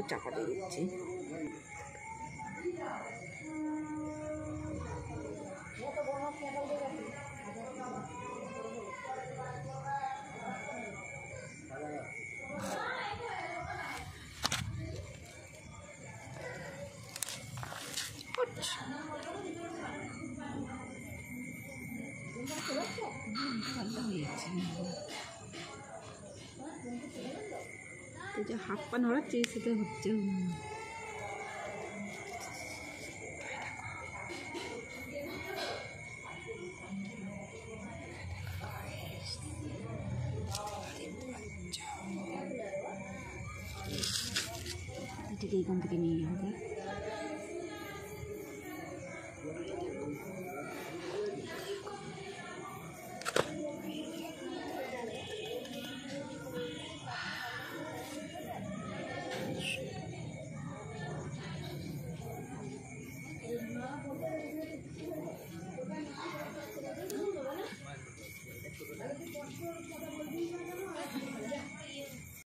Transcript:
চাপা দিয়ে দিচ্ছি। যে হাত পা নড়াচ্ছে সেটা হচ্ছে এটাকে এখান থেকে নিয়ে হবে।